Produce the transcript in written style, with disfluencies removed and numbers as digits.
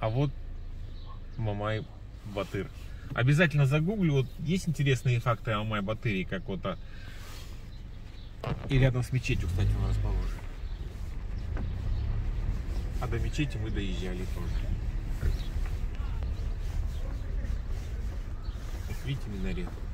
А вот Мамай-Батыр. Обязательно загуглю. Вот есть интересные факты о Мамай-Батыре, как вот и рядом с мечетью, кстати, у нас расположен. А до мечети мы доезжали тоже. Вот видите минарет?